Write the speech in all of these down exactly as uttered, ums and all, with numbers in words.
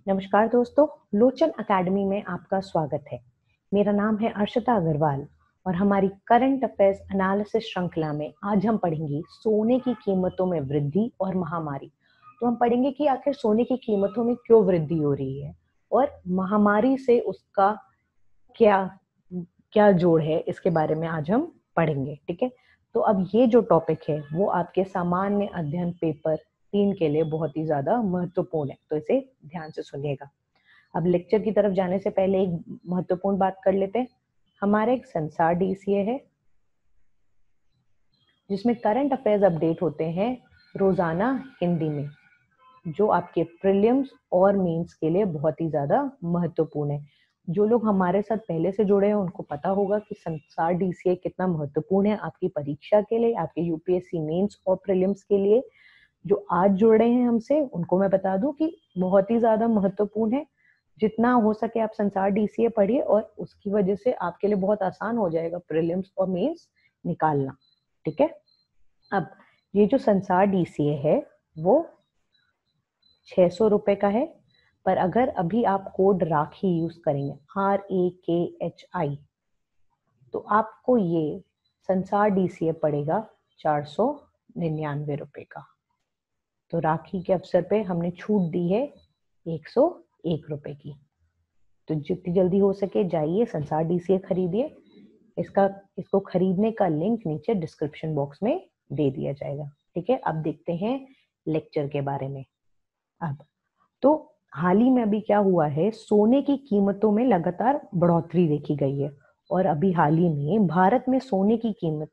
नमस्कार दोस्तों, लोचन अकेडमी में आपका स्वागत है। मेरा नाम है अर्शिता अग्रवाल और हमारी करंट अफेयर्स एनालिसिस श्रृंखला में आज हम पढ़ेंगे सोने की कीमतों में वृद्धि और महामारी। तो हम पढ़ेंगे कि आखिर सोने की कीमतों में क्यों वृद्धि हो रही है और महामारी से उसका क्या क्या जोड़ है, इसके बारे में आज हम पढ़ेंगे। ठीक है, तो अब ये जो टॉपिक है वो आपके सामान्य अध्ययन पेपर तीन के लिए बहुत ही ज्यादा महत्वपूर्ण है, तो इसे ध्यान से सुनिएगा। अब लेक्चर की तरफ जाने से पहले एक महत्वपूर्ण बात कर लेते हैं। हमारा एक संसार डीसीए है जिसमें करंट अफेयर्स अपडेट होते हैं रोजाना हिंदी में, जो आपके प्रीलिम्स और मेंस के लिए बहुत ही ज्यादा महत्वपूर्ण है। जो लोग हमारे साथ पहले से जुड़े हैं उनको पता होगा कि संसार डीसीए कितना महत्वपूर्ण है आपकी परीक्षा के लिए, आपके यूपीएससी मेंस और प्रीलिम्स के लिए। जो आज जुड़ रहे हैं हमसे उनको मैं बता दूं कि बहुत ही ज्यादा महत्वपूर्ण है। जितना हो सके आप संसार डीसीए पढ़िए और उसकी वजह से आपके लिए बहुत आसान हो जाएगा प्रीलिम्स और मेंस निकालना। ठीक है, अब ये जो संसार डीसीए है वो छह सौ रुपए का है, पर अगर अभी आप कोड राखी यूज करेंगे आर ए के एच आई तो आपको ये संसार डीसीए पड़ेगा चार सौ निन्यानवे रुपए का। तो राखी के अवसर पे हमने छूट दी है एक सौ एक रुपए की। तो जितनी जल्दी हो सके जाइए संसार डीसीए खरीदिए। इसका इसको खरीदने का लिंक नीचे डिस्क्रिप्शन बॉक्स में दे दिया जाएगा। ठीक है, अब देखते हैं लेक्चर के बारे में। अब तो हाल ही में अभी क्या हुआ है, सोने की कीमतों में लगातार बढ़ोतरी देखी गई है और अभी हाल ही में भारत में सोने की कीमत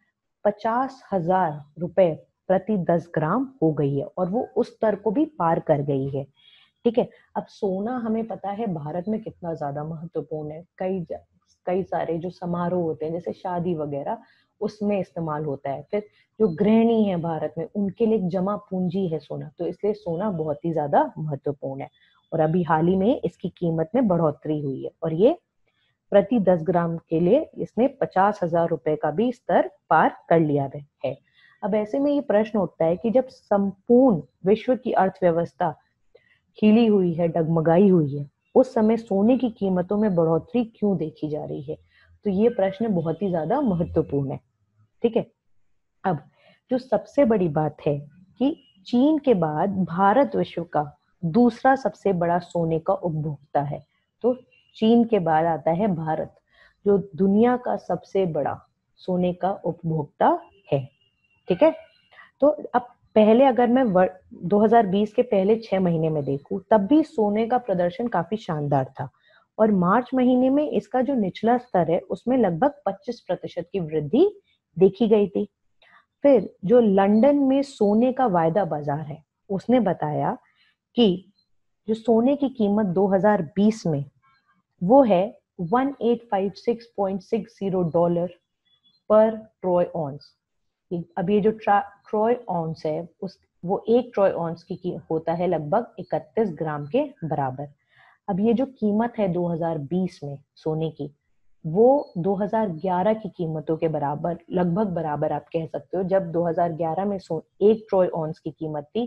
पचास हजार रुपए प्रति दस ग्राम हो गई है और वो उस स्तर को भी पार कर गई है। ठीक है, अब सोना हमें पता है भारत में कितना ज्यादा महत्वपूर्ण है। कई कई सारे जो समारोह होते हैं जैसे शादी वगैरह उसमें इस्तेमाल होता है। फिर जो गृहिणी है भारत में उनके लिए एक जमा पूंजी है सोना, तो इसलिए सोना बहुत ही ज्यादा महत्वपूर्ण है। और अभी हाल ही में इसकी कीमत में बढ़ोतरी हुई है और ये प्रति दस ग्राम के लिए इसने पचास हजार रुपए का भी स्तर पार कर लिया है। अब ऐसे में ये प्रश्न उठता है कि जब संपूर्ण विश्व की अर्थव्यवस्था हिली हुई है, डगमगाई हुई है, उस समय सोने की कीमतों में बढ़ोतरी क्यों देखी जा रही है? तो ये प्रश्न बहुत ही ज्यादा महत्वपूर्ण है। ठीक है, अब जो सबसे बड़ी बात है कि चीन के बाद भारत विश्व का दूसरा सबसे बड़ा सोने का उपभोक्ता है। तो चीन के बाद आता है भारत, जो दुनिया का सबसे बड़ा सोने का उपभोक्ता है। ठीक है, तो अब पहले अगर मैं दो हज़ार बीस के पहले छह महीने में देखूं तब भी सोने का प्रदर्शन काफी शानदार था और मार्च महीने में इसका जो निचला स्तर है उसमें लगभग पच्चीस प्रतिशत की वृद्धि देखी गई थी। फिर जो लंदन में सोने का वायदा बाजार है उसने बताया कि जो सोने की कीमत दो हज़ार बीस में वो है अठारह सौ छप्पन पॉइंट साठ डॉलर पर ट्रॉय ऑन्स। अब ये जो ट्रॉय ऑन्स है उस वो एक ट्रॉय ऑन्स की, की होता है लगभग इकतीस ग्राम के बराबर। अब ये जो कीमत है दो हज़ार बीस में सोने की वो दो हज़ार ग्यारह की कीमतों के बराबर, लगभग बराबर आप कह सकते हो। जब दो हज़ार ग्यारह में सो एक ट्रॉय ऑन्स की कीमत थी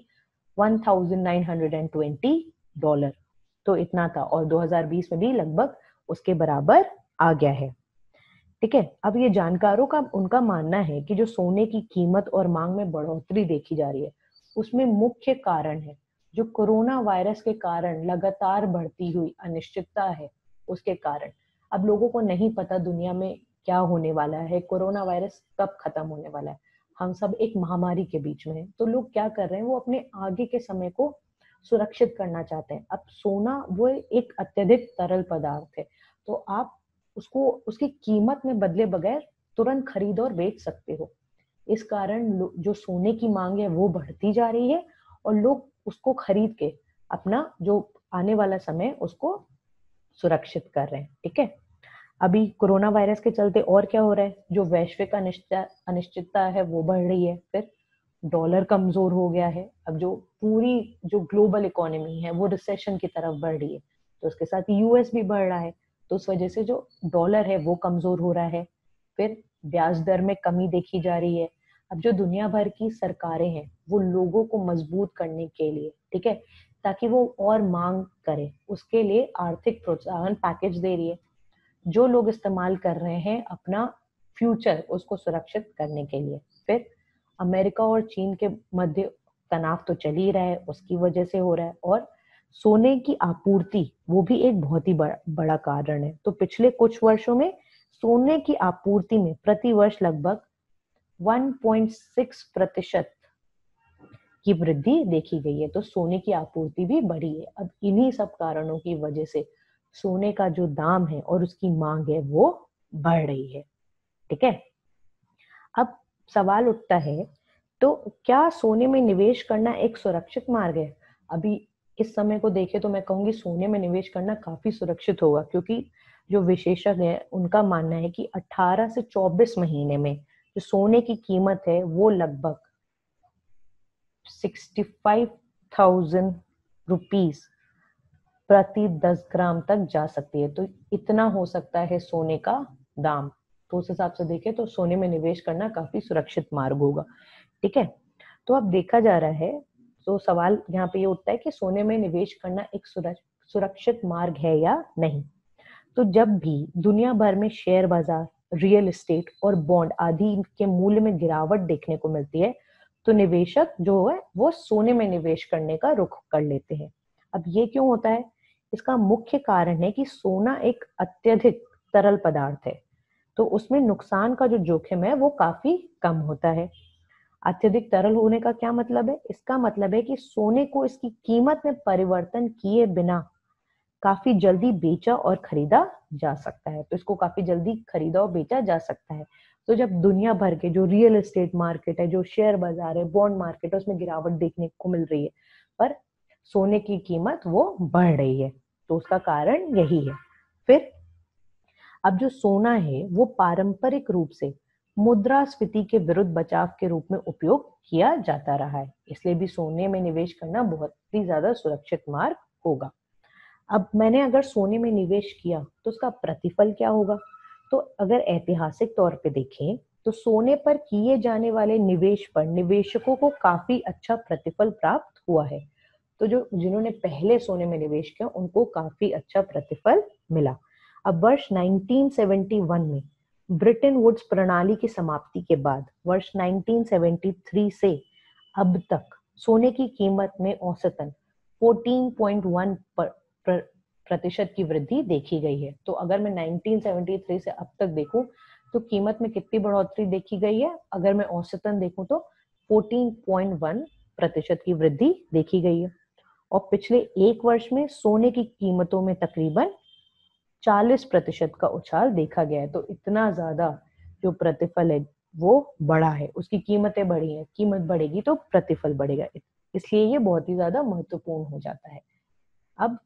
उन्नीस सौ बीस डॉलर, तो इतना था, और दो हज़ार बीस में भी लगभग उसके बराबर आ गया है। ठीक है, अब ये जानकारों का उनका मानना है कि जो सोने की कीमत और मांग में बढ़ोतरी देखी जा रही है उसमें मुख्य कारण है जो कोरोना वायरस के कारण लगातार बढ़ती हुई अनिश्चितता है, उसके कारण। अब लोगों को नहीं पता दुनिया में क्या होने वाला है, कोरोना वायरस कब खत्म होने वाला है। हम सब एक महामारी के बीच में हैं, तो लोग क्या कर रहे हैं, वो अपने आगे के समय को सुरक्षित करना चाहते हैं। अब सोना वो एक अत्यधिक तरल पदार्थ है, तो आप उसको उसकी कीमत में बदले बगैर तुरंत खरीद और बेच सकते हो। इस कारण जो सोने की मांग है वो बढ़ती जा रही है और लोग उसको खरीद के अपना जो आने वाला समय उसको सुरक्षित कर रहे हैं। ठीक है, अभी कोरोना वायरस के चलते और क्या हो रहा है, जो वैश्विक अनिश्चितता है वो बढ़ रही है। फिर डॉलर कमजोर हो गया है। अब जो पूरी जो ग्लोबल इकोनॉमी है वो रिसेशन की तरफ बढ़ रही है, तो उसके साथ यूएस भी बढ़ रहा है, तो उस वजह से जो डॉलर है वो कमजोर हो रहा है। फिर ब्याज दर में कमी देखी जा रही है। अब जो दुनिया भर की सरकारें हैं वो लोगों को मजबूत करने के लिए, ठीक है, ताकि वो और मांग करे, उसके लिए आर्थिक प्रोत्साहन पैकेज दे रही है, जो लोग इस्तेमाल कर रहे हैं अपना फ्यूचर उसको सुरक्षित करने के लिए। फिर अमेरिका और चीन के मध्य तनाव तो चल ही रहा है, उसकी वजह से हो रहा है, और सोने की आपूर्ति वो भी एक बहुत ही बड़ा, बड़ा कारण है। तो पिछले कुछ वर्षों में सोने की आपूर्ति में प्रति वर्ष लगभग एक पॉइंट छह प्रतिशत की वृद्धि देखी गई है। तो सोने की आपूर्ति भी बढ़ी है। अब इन्हीं सब कारणों की वजह से सोने का जो दाम है और उसकी मांग है वो बढ़ रही है। ठीक है, अब सवाल उठता है, तो क्या सोने में निवेश करना एक सुरक्षित मार्ग है? अभी इस समय को देखें तो मैं कहूंगी सोने में निवेश करना काफी सुरक्षित होगा, क्योंकि जो विशेषज्ञ है उनका मानना है कि अठारह से चौबीस महीने में जो सोने की कीमत है वो लगभग सिक्सटी फाइव थाउजेंड रुपीज प्रति दस ग्राम तक जा सकती है। तो इतना हो सकता है सोने का दाम। तो उस हिसाब से देखें तो सोने में निवेश करना काफी सुरक्षित मार्ग होगा। ठीक है, तो अब देखा जा रहा है, तो सवाल यहाँ पे ये उठता है कि सोने में निवेश करना एक सुरक्षित मार्ग है या नहीं। तो जब भी दुनिया भर में शेयर बाजार, रियल एस्टेट और बॉन्ड आदि के मूल्य में गिरावट देखने को मिलती है, तो निवेशक जो है वो सोने में निवेश करने का रुख कर लेते हैं। अब ये क्यों होता है? इसका मुख्य कारण है कि सोना एक अत्यधिक तरल पदार्थ है, तो उसमें नुकसान का जो जोखिम है वो काफी कम होता है। अत्यधिक तरल होने का क्या मतलब है? इसका मतलब है कि सोने को इसकी कीमत में परिवर्तन किए बिना काफी जल्दी बेचा और खरीदा जा सकता है। तो इसको काफी जल्दी खरीदा और बेचा जा सकता है। तो जब दुनिया भर के जो रियल एस्टेट मार्केट है, जो शेयर बाजार है, बॉन्ड मार्केट है, उसमें गिरावट देखने को मिल रही है, पर सोने की कीमत वो बढ़ रही है, तो उसका कारण यही है। फिर अब जो सोना है वो पारंपरिक रूप से मुद्रास्फीति के विरुद्ध बचाव के रूप में उपयोग किया जाता रहा है, इसलिए भी सोने में निवेश करना बहुत ही ज्यादा सुरक्षित मार्ग होगा। अब मैंने अगर सोने में निवेश किया तो उसका प्रतिफल क्या होगा? तो अगर ऐतिहासिक तौर पे देखें तो सोने पर किए जाने वाले निवेश पर निवेशकों को काफी अच्छा प्रतिफल प्राप्त हुआ है। तो जो जिन्होंने पहले सोने में निवेश किया उनको काफी अच्छा प्रतिफल मिला। अब वर्ष नाइनटीन सेवेंटी वन में ब्रिटेन वुड्स प्रणाली की समाप्ति के बाद वर्ष नाइनटीन सेवेंटी थ्री से अब तक सोने की कीमत में औसतन चौदह पॉइंट एक प्रतिशत की वृद्धि देखी गई है। तो अगर मैं नाइनटीन सेवेंटी थ्री से अब तक देखूं तो कीमत में कितनी बढ़ोतरी देखी गई है? अगर मैं औसतन देखूं तो चौदह पॉइंट एक प्रतिशत की वृद्धि देखी गई है। और पिछले एक वर्ष में सोने की कीमतों में तकरीबन चालीस प्रतिशत का उछाल देखा गया है। तो इतना ज्यादा जो प्रतिफल है वो बढ़ा है, उसकी कीमतें बढ़ी हैं, कीमत बढ़ेगी तो प्रतिफल बढ़ेगा, इसलिए ये बहुत ही ज्यादा महत्वपूर्ण हो जाता है। अब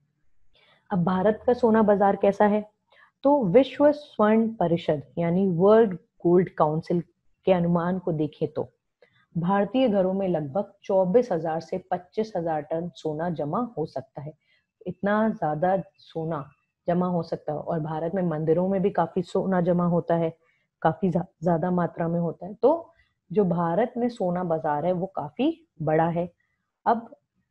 अब भारत का सोना बाजार कैसा है? तो विश्व स्वर्ण परिषद यानी वर्ल्ड गोल्ड काउंसिल के अनुमान को देखें तो भारतीय घरों में लगभग चौबीस हजार से पच्चीस हजार टन सोना जमा हो सकता है। इतना ज्यादा सोना जमा हो सकता है, और भारत में मंदिरों में भी काफी सोना जमा होता है, काफी ज्यादा मात्रा में होता है। तो जो भारत में सोना बाजार है वो काफी बड़ा है। अब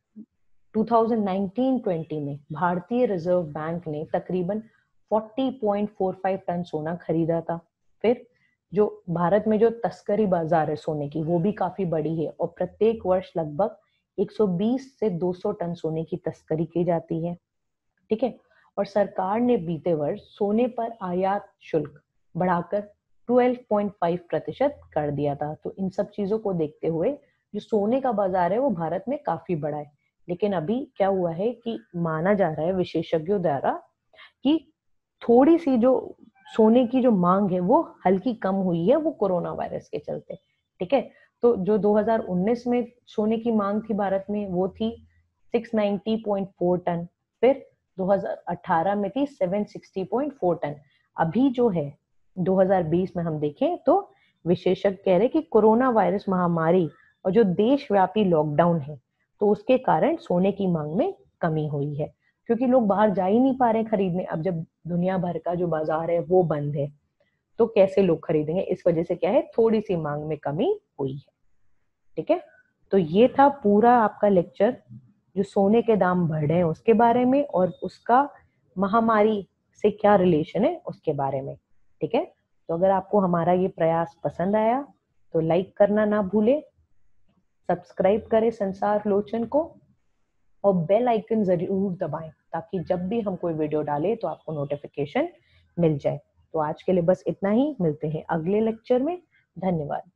ट्वेंटी नाइनटीन ट्वेंटी में भारतीय रिजर्व बैंक ने तकरीबन चालीस पॉइंट चार पाँच टन सोना खरीदा था। फिर जो भारत में जो तस्करी बाजार है सोने की वो भी काफी बड़ी है, और प्रत्येक वर्ष लगभग एक सौ बीस से दो सौ टन सोने की तस्करी की जाती है। ठीक है, और सरकार ने बीते वर्ष सोने पर आयात शुल्क बढ़ाकर बारह पॉइंट पाँच प्रतिशत कर दिया था। तो इन सब चीजों को देखते हुए जो सोने का बाजार है वो भारत में काफी बड़ा है। लेकिन अभी क्या हुआ है कि माना जा रहा है विशेषज्ञों द्वारा कि थोड़ी सी जो सोने की जो मांग है वो हल्की कम हुई है, वो कोरोना वायरस के चलते। ठीक है, तो जो दो हज़ार उन्नीस में सोने की मांग थी भारत में वो थी छह सौ नब्बे पॉइंट चार टन, फिर दो हज़ार अठारह में थी सात सौ साठ पॉइंट चार टन। अभी जो है दो हज़ार बीस में हम देखें तो विशेषज्ञ कह रहे कि कोरोना वायरस महामारी और जो देशव्यापी लॉकडाउन है तो उसके कारण सोने की मांग में कमी हुई है, क्योंकि लोग बाहर जा ही नहीं पा रहे खरीदने। अब जब दुनिया भर का जो बाजार है वो बंद है तो कैसे लोग खरीदेंगे? इस वजह से क्या है, थोड़ी सी मांग में कमी हुई है। ठीक है, तो ये था पूरा आपका लेक्चर जो सोने के दाम बढ़ रहे हैं उसके बारे में, और उसका महामारी से क्या रिलेशन है उसके बारे में। ठीक है, तो अगर आपको हमारा ये प्रयास पसंद आया तो लाइक करना ना भूले, सब्सक्राइब करें संसार लोचन को, और बेल आइकन जरूर दबाएं ताकि जब भी हम कोई वीडियो डालें तो आपको नोटिफिकेशन मिल जाए। तो आज के लिए बस इतना ही, मिलते हैं अगले लेक्चर में। धन्यवाद।